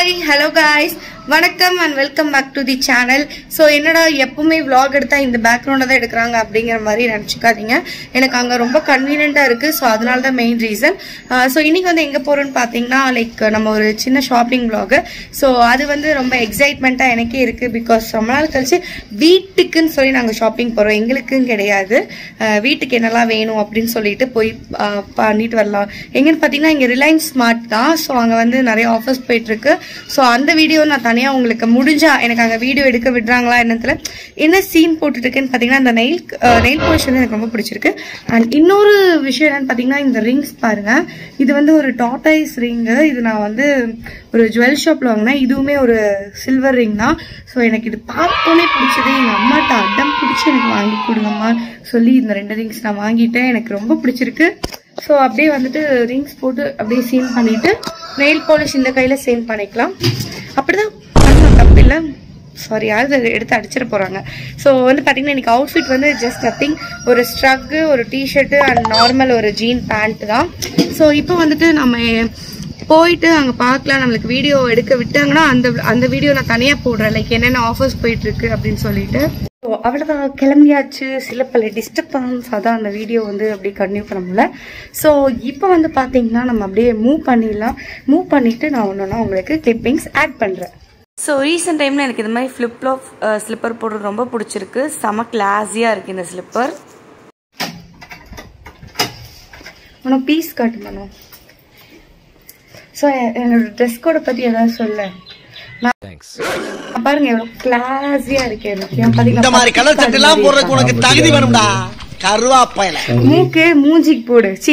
Hi, hello guys. வணக்கம் and welcome back to the channel. So என்னடா எப்பவுமே vlog எடுத்தா இந்த பேக்ரவுண்ட்ல தான் எடுக்கறாங்க அப்படிங்கற மாதிரி நினைச்சுக்காதீங்க. எனக்கு அங்க ரொம்ப கன்வீனியன்ட்டா இருக்கு. சோ அதனால தான் மெயின் ரீசன். சோ இன்னைக்கு வந்து எங்க போறோம்னு பாத்தீங்கன்னா லைக் நம்ம ஒரு சின்ன ஷாப்பிங் vlog. சோ அது வந்து ரொம்ப எக்ஸைட்மென்ட்டா எனக்கே இருக்கு because ரொம்ப நாள் கழிச்சு வீட்டுக்குன்னு சொல்லி நாங்க ஷாப்பிங் போறோம். எங்களுக்குன்னு கிடையாது. வீட்டுக்கு என்னலாம் வேணும் அப்படினு சொல்லிட்டு போய் பண்ணிட்டு வரலாம். எங்கன்னு பாத்தீங்கன்னா இங்க ரிலையன்ஸ் ஸ்மார்ட் தான். சோ அங்க வந்து நிறைய ஆஃபர்ஸ் போயிட்டு இருக்கு. சோ அந்த வீடியோ நான் தனியா உங்களுக்கு முடிஞ்சா எனக்கு அங்க வீடியோ எடுக்க விடுறாங்களா என்னத்துல என்ன சீன் போட்டுட்டு இருக்குன்னு பாத்தீங்கன்னா அந்த நெயில் பாலிஷ் வந்து எனக்கு ரொம்ப பிடிச்சிருக்கு. அண்ட் இன்னொரு விஷயம் என்னன்னு பாத்தீங்கன்னா இந்த ரிங்ஸ் பாருங்க. இது வந்து ஒரு டார்டாய்ஸ் ரிங். இது நான் வந்து ஒரு ஜுவல் ஷாப்ல வாங்கினேன். இதுவுமே ஒரு சில்வர் ரிங் தான். ஸோ எனக்கு இது பார்த்தோன்னே பிடிச்சது. எங்க அம்மாட்ட அடம் பிடிச்சி எனக்கு வாங்கி கொடுங்கம்மா சொல்லி இந்த 2 ரிங்ஸ் நான் வாங்கிட்டேன். எனக்கு ரொம்ப பிடிச்சிருக்கு. ஸோ அப்படியே வந்துட்டு ரிங்ஸ் போட்டு அப்படியே சீன் பண்ணிட்டு நெயில் பாலிஷ் இந்த கையில சேம் பண்ணிக்கலாம். அப்படிதான் பண்ணணும், தப்பு இல்லை. சாரி, யாரும் எடுத்து அடிச்சிட போறாங்க. ஸோ வந்து பாத்தீங்கன்னா எனக்கு அவுட்ஃபிட் வந்து ஜஸ்ட் நத்திங், ஒரு ஸ்ட்ரக், ஒரு டிஷர்ட் அண்ட் நார்மல் ஒரு ஜீன் பேண்ட் தான். ஸோ இப்போ வந்துட்டு நம்ம போயிட்டு அங்க பார்க்கலாம். நம்மளுக்கு வீடியோ எடுக்க விட்டாங்கன்னா அந்த வீடியோ நான் தனியா போடுறேன், லைக் என்னென்ன ஆஃபர்ஸ் போயிட்டு இருக்கு அப்படின்னு சொல்லிட்டு. ஸோ அவ்வளோதான், கிளம்பியாச்சு. சில பல டிஸ்டர்பன்ஸ், அதான் அந்த வீடியோ வந்து அப்படியே கண்டினியூ பண்ண முடியல. ஸோ இப்போ வந்து பார்த்தீங்கன்னா நம்ம அப்படியே மூவ் பண்ணிடலாம். மூவ் பண்ணிட்டு நான் ஒன்றுனா உங்களுக்கு கிளிப்பிங்ஸ் ஆட் பண்ணுறேன். ஸோ ரீசெண்ட் டைமில் எனக்கு இது மாதிரி ஃப்ளிப்-ஃப்ளாப் ஸ்லிப்பர் போடுறது ரொம்ப பிடிச்சிருக்கு. செம கிளாஸியாக இருக்குது இந்த ஸ்லிப்பர். உனக்கு பீஸ் காட்டு பண்ணும். ஸோ என்னோட ட்ரெஸ் கோடை பற்றி ஏதாவது சொல்ல. பாருங்க எவ்வளவு கிளாஸியா இருக்கு. இந்த மாதிரி கலர் சட்டை எல்லாம் போடுறதுக்கு உனக்கு தகுதி வேணும்டா கருவாப்பையில. மூக்கு மூஞ்சிக்கு போடு. சி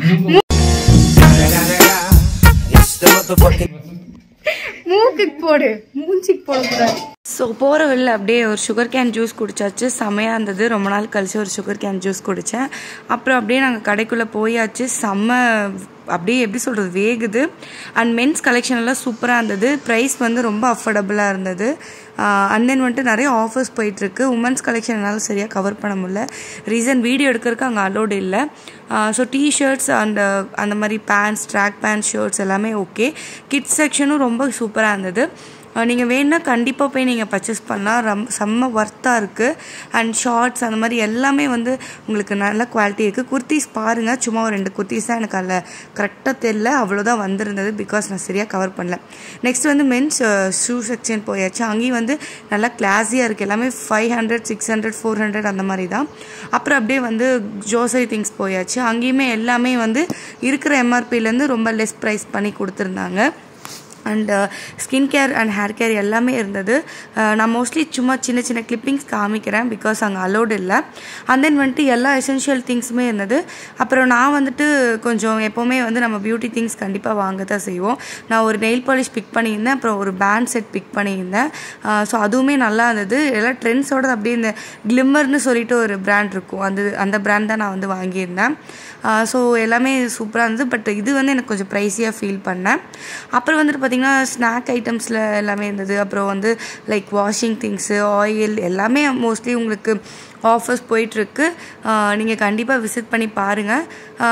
மூக்குக்கு போடு, மூஞ்சிக்கு போடக்கூடாது. ஸோ போகிற வெளில அப்படியே ஒரு சுகர் கேன் ஜூஸ் குடிச்சாச்சு. செம்மையாக இருந்தது. ரொம்ப நாள் கழிச்சு ஒரு சுகர் கேன் ஜூஸ் குடித்தேன். அப்புறம் அப்படியே நாங்கள் கடைக்குள்ளே போயாச்சு. செம்ம அப்படியே எப்படி சொல்கிறது, வேகுது. அண்ட் மென்ஸ் கலெக்ஷன் எல்லாம் சூப்பராக இருந்தது. ப்ரைஸ் வந்து ரொம்ப அஃபோர்டபுளாக இருந்தது. அண்ட் தென் வந்துட்டு நிறைய ஆஃபர்ஸ் போயிட்டுருக்கு. உமன்ஸ் கலெக்ஷன் என்னால் சரியாக கவர் பண்ண முடியல. ரீசன் வீடியோ எடுக்கிறதுக்கு அங்கே அலோடு இல்லை. ஸோ டிஷர்ட்ஸ் அண்ட் அந்த மாதிரி பேண்ட்ஸ், ட்ராக் பேண்ட், ஷர்ட்ஸ் எல்லாமே ஓகே. கிட்ஸ் செக்ஷனும் ரொம்ப சூப்பராக இருந்தது. நீங்கள் வேணுன்னா கண்டிப்பாக போய் நீங்கள் பர்ச்சேஸ் பண்ணலாம். செம்ம ஒர்த்தாக இருக்குது. அண்ட் ஷார்ட்ஸ் அந்த மாதிரி எல்லாமே வந்து உங்களுக்கு நல்ல குவாலிட்டி இருக்குது. குர்த்திஸ் பாருங்கள், சும்மா ஒரு 2 குர்த்திஸ் தான் எனக்கு அதில் கரெக்டாக தெரியல, அவ்வளோதான் வந்திருந்தது. பிகாஸ் நான் சரியாக கவர் பண்ணல. நெக்ஸ்ட் வந்து மென்ஸ் ஷூ செக்ஷன் போயாச்சு. அங்கேயும் வந்து நல்லா கிளாஸியாக இருக்குது. எல்லாமே 500, 600, 400 அந்த மாதிரி தான். அப்புறம் அப்படியே வந்து ஜோசரி திங்ஸ் போயாச்சு. அங்கேயுமே எல்லாமே வந்து இருக்கிற எம்ஆர்பிலேருந்து ரொம்ப லெஸ் ப்ரைஸ் பண்ணி கொடுத்துருந்தாங்க. And skin care and hair care எல்லாமே இருந்தது. நான் மோஸ்ட்லி சும்மா சின்ன சின்ன கிளிப்பிங்ஸ் காமிக்கிறேன் பிகாஸ் அங்கே அலோடு இல்லை. அண்ட் தென் வந்துட்டு எல்லா எசென்ஷியல் திங்ஸுமே இருந்தது. அப்புறம் நான் வந்துட்டு கொஞ்சம் எப்போவுமே வந்து நம்ம பியூட்டி திங்ஸ் கண்டிப்பாக வாங்க தான் செய்வோம். நான் ஒரு நெயில் பாலிஷ் பிக் பண்ணியிருந்தேன். அப்புறம் ஒரு பேண்ட் செட் பிக் பண்ணியிருந்தேன். ஸோ அதுவுமே நல்லா இருந்தது. எல்லாம் ட்ரெண்ட்ஸோட அப்படியே இந்த கிளிம்மர்னு சொல்லிட்டு ஒரு பிராண்ட் இருக்கும், அந்த பிராண்ட் தான் நான் வந்து வாங்கியிருந்தேன். ஸோ எல்லாமே சூப்பராக இருந்தது. பட் இது வந்து எனக்கு கொஞ்சம் ப்ரைஸியாக ஃபீல் பண்ணேன். அப்புறம் வந்துட்டு பார்த்திங்கன்னா ஸ்நாக் ஐட்டம்ஸில் எல்லாமே இருந்தது. அப்புறம் வந்து லைக் வாஷிங் திங்ஸு, ஆயில் எல்லாமே மோஸ்ட்லி உங்களுக்கு ஆஃபர்ஸ் போயிட்டுருக்கு. நீங்கள் கண்டிப்பாக விசிட் பண்ணி பாருங்கள்.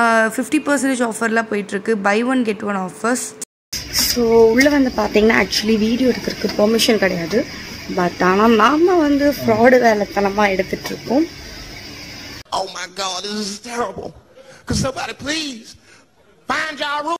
50% ஆஃபர்லாம் போயிட்டுருக்கு. By 1 get 1 offers. ஸோ உள்ளே வந்து பார்த்தீங்கன்னா ஆக்சுவலி வீடியோ எடுக்கிறதுக்கு பெர்மிஷன் கிடையாது. பட் ஆனால் நாம் வந்து ஃப்ராடு வேலைத்தனமாக எடுத்துகிட்ருக்கோம். Oh my God, this is terrible. Could somebody please find your room?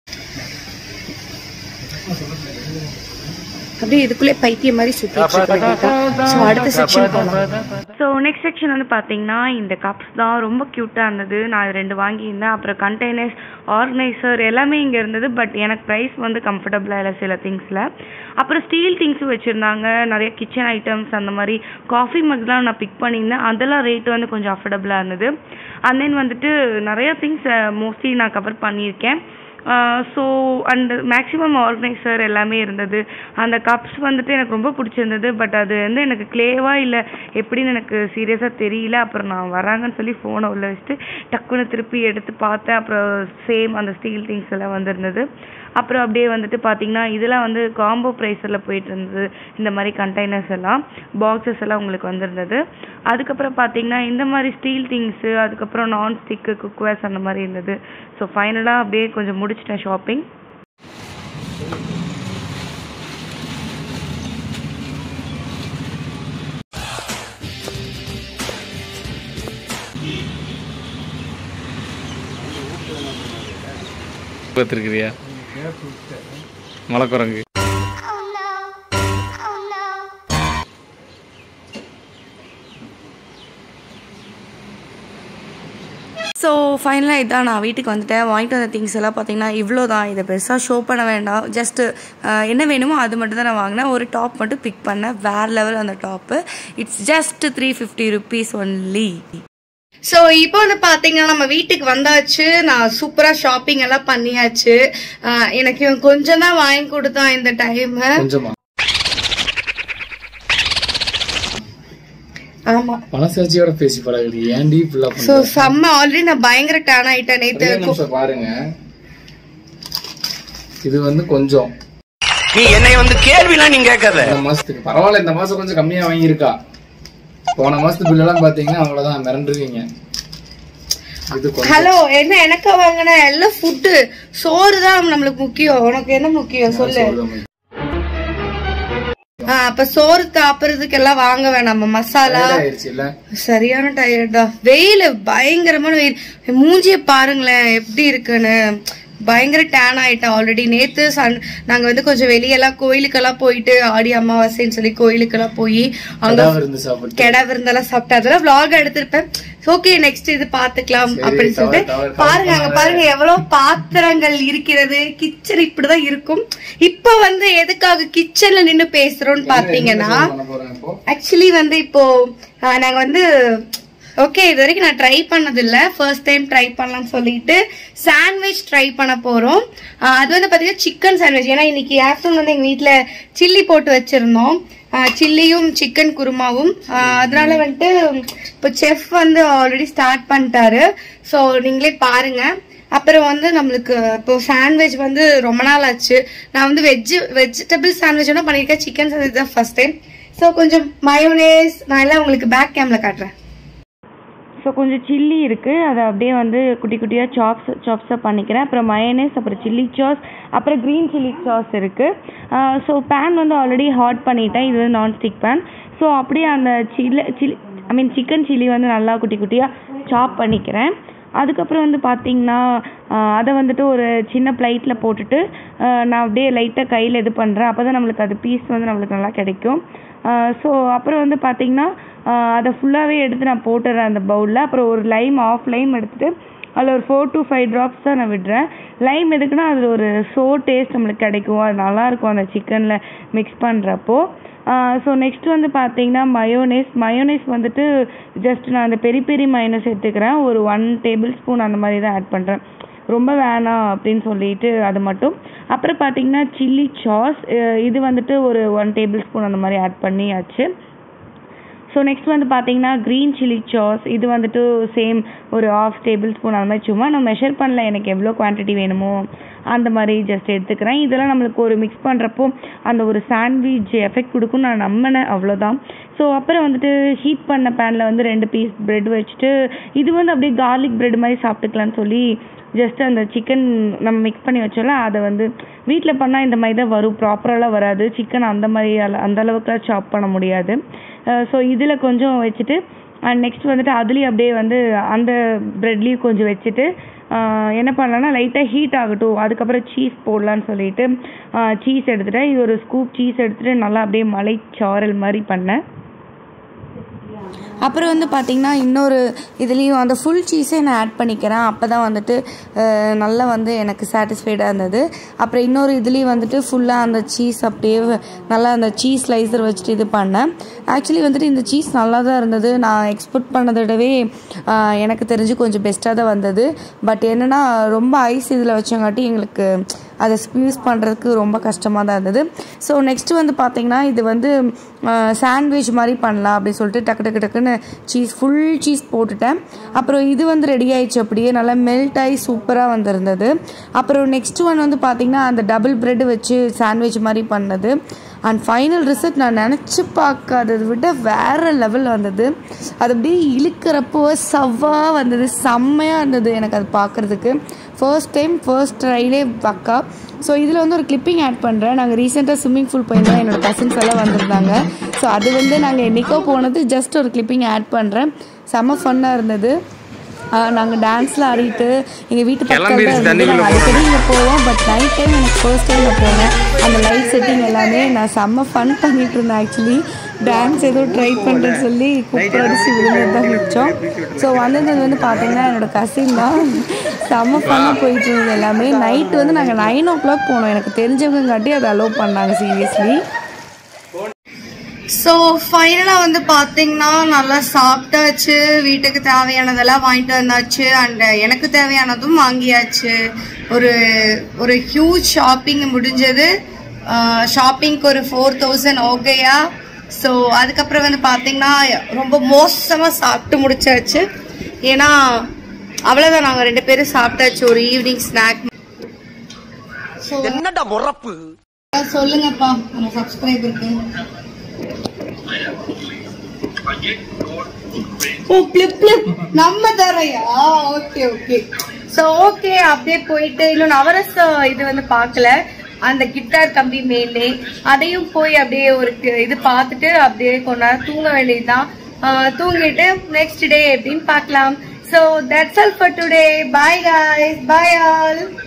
அப்படியே இதுக்குள்ளே பைத்தியம் மாதிரி சுற்றிட்டு இருக்கேன். ஸோ அடுத்த செக்ஷன் போகலாம். ஸோ நெக்ஸ்ட் செக்ஷன் வந்து பார்த்தீங்கன்னா இந்த கப்ஸ் தான் ரொம்ப க்யூட்டாக இருந்தது. நான் 2 வாங்கியிருந்தேன். அப்புறம் கண்டெய்னர்ஸ், ஆர்கனைசர் எல்லாமே இங்கே இருந்தது. பட் எனக்கு ப்ரைஸ் வந்து கம்ஃபர்டபுளாக இல்லை சில திங்ஸில். அப்புறம் ஸ்டீல் திங்ஸும் வச்சுருந்தாங்க. நிறைய கிச்சன் ஐட்டம்ஸ் அந்த மாதிரி காஃபி மக்லாம் நான் பிக் பண்ணியிருந்தேன். அதெல்லாம் ரேட்டு வந்து கொஞ்சம் அஃபோர்டபுளாக இருந்தது. அண்ட் தென் வந்துட்டு நிறைய திங்ஸ் மோஸ்ட்லி நான் கவர் பண்ணியிருக்கேன். ஸோ அந்த மேக்ஸிமம் ஆர்கனைசர் எல்லாமே இருந்தது. அந்த கப்ஸ் வந்துட்டு எனக்கு ரொம்ப பிடிச்சிருந்தது. பட் அது வந்து எனக்கு கிளேவா இல்லை எப்படின்னு எனக்கு சீரியஸாக தெரியல. அப்புறம் நான் வராங்கன்னு சொல்லி ஃபோனை உள்ள வச்சுட்டு டக்குன்னு திருப்பி எடுத்து பார்த்தேன். அப்புறம் சேம் அந்த ஸ்டீல் திங்ஸ் எல்லாம் வந்துருந்தது. அப்புறம் அப்படியே வந்துட்டு பார்த்தீங்கன்னா இதெல்லாம் வந்து காம்போ ப்ரைஸில் போயிட்டு இருந்தது. இந்த மாதிரி கண்டெய்னர்ஸ் எல்லாம், பாக்ஸஸ் எல்லாம் உங்களுக்கு வந்திருந்தது. அதுக்கப்புறம் பார்த்தீங்கன்னா இந்த மாதிரி ஸ்டீல் திங்ஸு, அதுக்கப்புறம் நான்ஸ்டிக்கு, குக்வேர்ஸ் அந்த மாதிரி இருந்தது. ஸோ ஃபைனலாக அப்படியே கொஞ்சம் முடிச்சிட்டேன் ஷாப்பிங். பார்த்துருக்கிறியா மலைக்குரங்கு? ஸோ ஃபைனலாக இதான் நான் வீட்டுக்கு வந்துட்டேன். வாங்கிட்டு வந்த திங்ஸ் எல்லாம் பார்த்தீங்கன்னா இவ்வளோ தான். இதை பெருசாக ஷோ பண்ண வேண்டாம். ஜஸ்ட்டு என்ன வேணுமோ அது மட்டும் தான் நான் வாங்கினேன். ஒரு டாப் மட்டும் பிக் பண்ணேன். வேறு லெவல் அந்த top. It's just 350 rupees only. So இப்போ வந்து பார்த்தீங்கன்னா நம்ம வீட்டுக்கு வந்தாச்சு. நான் சூப்பராக ஷாப்பிங் எல்லாம் பண்ணியாச்சு. எனக்கு கொஞ்சம் தான் வாங்கி கொடுத்தான் இந்த டைம். ஆமா மனசாட்சியோட பேசி பழகுது. ஏன்டி ஃபுல்லா சோ செம்ம ஆல்ரெடி நான் பயங்கர டர்ன் ஆயிட்டேன் நேத்து. பாருங்க இது வந்து கொஞ்சம் நீ என்னை வந்து கேள்விலாம் நீங்க கேட்காத. இந்த மாசத்துக்கு பரவாயில்ல. இந்த மாசம் கொஞ்சம் கம்மியா வாங்கியிருக்கா. போன மாசத்து பில் எல்லாம் பாத்தீங்கன்னா அவ்வளவுதான் மிரண்டுருவீங்க. ஹலோ என்ன எனக்கு வாங்கின எல்லாம் ஃபுட்டு சோறு தான் நம்மளுக்கு முக்கியம். உனக்கு என்ன முக்கியம் சொல்லு. அப்ப சோறு சாப்பிடுறதுக்கு எல்லாம் வாங்க வேணாம். மசாலா சரியான டயர்ட் தான். வெயில் பயங்கரமான வெயில். மூஞ்சிய பாருங்களேன் எப்படி இருக்குன்னு. பயங்கர டேன் ஆயிட்டேன் ஆல்ரெடி. நேத்து நாங்க வந்து கொஞ்சம் வெளியெல்லாம் கோயிலுக்கெல்லாம் போயிட்டு ஆடி அமாவாசைன்னு சொல்லி கோயிலுக்கெல்லாம் போய் அங்க கெடா விருந்தெல்லாம் சாப்பிட்டு அதெல்லாம் vlog எடுத்திருப்பேன். ஓகே நெக்ஸ்ட் இது பாத்துக்கலாம் அப்படின்னு சொல்லிட்டு பாருங்க. அங்க பாருங்க எவ்வளவு பாத்திரங்கள் இருக்கிறது. கிச்சன் இப்படிதான் இருக்கும். இப்ப வந்து எதுக்காக கிச்சன்ல நின்னு பேசுறோம்னு பாத்தீங்கன்னா ஆக்சுவலி வந்து இப்போ நாங்க வந்து ஓகே இது வரைக்கும் நான் ட்ரை பண்ணது இல்ல. ஃபர்ஸ்ட் டைம் ட்ரை பண்ணலாம்னு சொல்லிட்டு சாண்ட்விச் ட்ரை பண்ண போறோம். அது வந்து பாத்தீங்கன்னா சிக்கன் சாண்ட்விச். ஏன்னா இன்னைக்கு ஆஃப்டர்நூன் வந்து எங்க வீட்டுல சில்லி போட்டு வச்சிருந்தோம். சில்லியும் சிக்கன் குருமாவும். அதனால வந்துட்டு இப்போ செஃப் வந்து ஆல்ரெடி ஸ்டார்ட் பண்ணிட்டாரு. ஸோ நீங்களே பாருங்க. அப்புறம் வந்து நம்மளுக்கு இப்போ சாண்ட்விச் வந்து ரொம்ப நாள் ஆச்சு. நான் வந்து வெஜிடபிள் சாண்ட்விச் ஒன்றும் பண்ணியிருக்கேன். சிக்கன் சாண்ட்விச் தான் ஃபர்ஸ்ட் டைம். ஸோ கொஞ்சம் மயோனேஸ் நான் எல்லாம் உங்களுக்கு பேக் கேம்ல காட்டுறேன். ஸோ கொஞ்சம் சில்லி இருக்குது. அதை அப்படியே வந்து குட்டி குட்டியாக சாப்ஸாக பண்ணிக்கிறேன். அப்புறம் மயனேஸ், அப்புறம் சில்லி சாஸ், அப்புறம் க்ரீன் சில்லி சாஸ் இருக்குது. ஸோ பேன் வந்து ஆல்ரெடி ஹாட் பண்ணிட்டேன். இது வந்து நான்ஸ்டிக் பேன். ஸோ அப்படியே அந்த சிக்கன் சில்லி வந்து நல்லா குட்டி குட்டியாக சாப் பண்ணிக்கிறேன். அதுக்கப்புறம் வந்து பார்த்திங்கன்னா அதை வந்துட்டு ஒரு சின்ன பிளேட்டில் போட்டுட்டு நான் அப்படியே லைட்டாக கையில் இது பண்ணுறேன். அப்போ தான் நம்மளுக்கு அது பீஸ் வந்து நம்மளுக்கு நல்லா கிடைக்கும். ஸோ அப்புறம் வந்து பார்த்திங்கன்னா அதை ஃபுல்லாகவே எடுத்து நான் போட்டுறேன் அந்த பவுலில். அப்புறம் ஒரு ஆஃப் லைம் எடுத்துகிட்டு அதில் ஒரு 4 to 5 drops தான் நான் விடுறேன். லைம் எதுக்குன்னா அதில் ஒரு டேஸ்ட் நம்மளுக்கு கிடைக்கும். அது நல்லாயிருக்கும் அந்த சிக்கனில் மிக்ஸ் பண்ணுறப்போ. ஸோ நெக்ஸ்ட் வந்து பார்த்தீங்கன்னா மயோனேஸ் வந்துட்டு ஜஸ்ட் நான் அந்த பெரி பெரி மயோனேஸ் எடுத்துக்கிறேன். ஒரு 1 tablespoon அந்த மாதிரி தான் ஆட் பண்ணுறேன். ரொம்ப வேணாம் அப்படின்னு சொல்லிட்டு அது மட்டும். அப்புறம் பார்த்தீங்கன்னா சில்லி சாஸ் இது வந்துட்டு ஒரு 1 tablespoon அந்த மாதிரி ஆட் பண்ணியாச்சு. ஸோ நெக்ஸ்ட் வந்து பார்த்தீங்கன்னா க்ரீன் சில்லி சாஸ் இது வந்துட்டு சேம் ஒரு 1/2 tablespoon அந்த மாதிரி. சும்மா நான் மெஷர் பண்ணல எனக்கு எவ்வளோ குவான்டிட்டி வேணுமோ அந்த மாதிரி ஜஸ்ட் எடுத்துக்கிறேன். இதெல்லாம் நம்மளுக்கு ஒரு மிக்ஸ் பண்ணுறப்போ அந்த ஒரு சாண்ட்விச் எஃபெக்ட் கொடுக்கும் நான் நம்பினேன், அவ்வளோதான். ஸோ அப்புறம் வந்துட்டு ஹீட் பண்ண பேனில் வந்து 2 பீஸ் ப்ரெட் வச்சுட்டு இது வந்து அப்படியே கார்லிக் ப்ரெட் மாதிரி சாப்பிட்டுக்கலான்னு சொல்லி ஜஸ்ட் அந்த சிக்கன் நம்ம மிக்ஸ் பண்ணி வச்சோம்ல அதை வந்து வீட்டில் பண்ணால் இந்த மாதிரி தான் வரும். ப்ராப்பராலாம் வராது. சிக்கன் அந்த மாதிரி அந்த அளவுக்குலாம் சாப் பண்ண முடியாது. ஸோ இதில் கொஞ்சம் வச்சுட்டு நெக்ஸ்ட் வந்துட்டு அதுலேயும் அப்படியே வந்து அந்த ப்ரெட்லேயும் கொஞ்சம் வச்சுட்டு என்ன பண்ணலான்னா லைட்டாக ஹீட் ஆகட்டும். அதுக்கப்புறம் சீஸ் போடலான்னு சொல்லிட்டு சீஸ் எடுத்துகிட்டேன். இது ஒரு ஸ்கூப் சீஸ் எடுத்துகிட்டு நல்லா அப்படியே மலைச்சாரல் மாதிரி பண்ணேன். அப்புறம் வந்து பார்த்திங்கன்னா இன்னொரு இதுலேயும் அந்த ஃபுல் சீஸே நான் ஆட் பண்ணிக்கிறேன். அப்போ தான் வந்துட்டு நல்லா வந்து எனக்கு சாட்டிஸ்ஃபைடாக இருந்தது. அப்புறம் இன்னொரு இதுலேயும் வந்துட்டு ஃபுல்லாக அந்த சீஸ் அப்படியே நல்லா அந்த சீஸ் ஸ்லைசர் வச்சுட்டு இது பண்ணேன். ஆக்சுவலி வந்துட்டு இந்த சீஸ் நல்லா தான் இருந்தது. நான் எக்ஸ்பெக்ட் பண்ணதை விடவே எனக்கு தெரிஞ்சு கொஞ்சம் பெஸ்ட்டாக தான் வந்தது. பட் என்னென்னா ரொம்ப ஐஸ் இதில் வச்சங்காட்டி எங்களுக்கு அதை ஸ்க்வீஸ் பண்ணுறதுக்கு ரொம்ப கஷ்டமாக தான் இருந்தது. ஸோ நெக்ஸ்ட்டு வந்து பார்த்திங்கன்னா இது வந்து சாண்ட்விச் மாதிரி பண்ணலாம் அப்படின்னு சொல்லிட்டு டக்குன்னு ஃபுல் சீஸ் போட்டுட்டேன். அப்புறம் இது வந்து ரெடி ஆயிடுச்சு. அப்படியே நல்லா மெல்ட் ஆகி சூப்பராக வந்திருந்தது. அப்புறம் நெக்ஸ்ட் ஒன் வந்து பார்த்திங்கன்னா அந்த டபுள் ப்ரெட் வச்சு சாண்ட்விச் மாதிரி பண்ணது. அண்ட் ஃபைனல் ரிசல்ட் நான் நினச்சி பார்க்காததை விட வேறு லெவலில் வந்தது. அது அப்படியே இழுக்கிறப்போ சவ்வாக வந்தது. செம்மையாக இருந்தது எனக்கு அது பார்க்குறதுக்கு. ஃபர்ஸ்ட் ட்ரைலே பக்கா. ஸோ இதில் வந்து ஒரு கிளிப்பிங் ஆட் பண்ணுறேன். நாங்கள் ரீசெண்டாக ஸ்விம்மிங் பூல் போயிருந்தோம். என்னோடய கசின்ஸ் எல்லாம் வந்திருந்தாங்க. ஸோ அது வந்து நாங்கள் என்றைக்கோ போனது ஜஸ்ட் ஒரு கிளிப்பிங் ஆட் பண்ணுறேன். செம்ம ஃபன்னாக இருந்தது. நாங்கள் டான்ஸில் ஆடிட்டு எங்கள் வீட்டு பக்கத்தில் நாங்கள் அடிக்கடி இங்கே போவோம். பட் நைட் டைம் எனக்கு ஃபர்ஸ்ட் டைம் நான் போனேன். அந்த லைட் செட்டிங் எல்லாமே நான் செம்ம ஃபன் பண்ணிட்டு இருந்தேன். ஆக்சுவலி டான்ஸ் ஏதோ ட்ரை பண்ணுறேன்னு சொல்லி குப்படிச்சு விழுந்து தான் மிச்சோம். ஸோ வந்தது வந்து பார்த்தீங்கன்னா என்னோடய கசின் தான். செம்ம ஃபன்னாக போயிட்டு இருந்தது எல்லாமே. நைட்டு வந்து நாங்கள் 9 o'clock போனோம். எனக்கு தெரிஞ்சவங்க காட்டி அதை அலோவ் பண்ணாங்க சீரியஸ்லி. ஸோ ஃபைனலாக வந்து பார்த்தீங்கன்னா நல்லா சாப்பிட்டாச்சு. வீட்டுக்கு தேவையானதெல்லாம் வாங்கிட்டு வந்தாச்சு. அண்ட் எனக்கு தேவையானதும் வாங்கியாச்சு. ஒரு ஹியூஜ் ஷாப்பிங் முடிஞ்சது. ஷாப்பிங்க்கு ஒரு 4000 ஓகேயா. ஸோ அதுக்கப்புறம் வந்து பார்த்தீங்கன்னா ரொம்ப மோசமாக சாப்பிட்டு முடிச்சாச்சு. ஏன்னா அவ்வளோதான், நாங்கள் 2 பேரும் சாப்பிட்டாச்சு ஒரு ஈவினிங் ஸ்நாக். என்னடா முறப்பு சொல்லுங்கப்பா நம்ம சப்ஸ்கிரைபருக்கு. நம்ம தரையா? Okay okay. ஸோ ஓகே அப்படியே போயிட்டு இன்னும் நவரச இது வந்து பார்க்கல. அந்த கிட்டார் கம்பி மேலே அதையும் போய் அப்படியே ஒரு இது பார்த்துட்டு அப்படியே கொஞ்ச நேரம் தூங்க வேண்டியதுதான். தூங்கிட்டு நெக்ஸ்ட் டே எப்படின்னு பார்க்கலாம். So that's all for today. Bye guys. Bye all.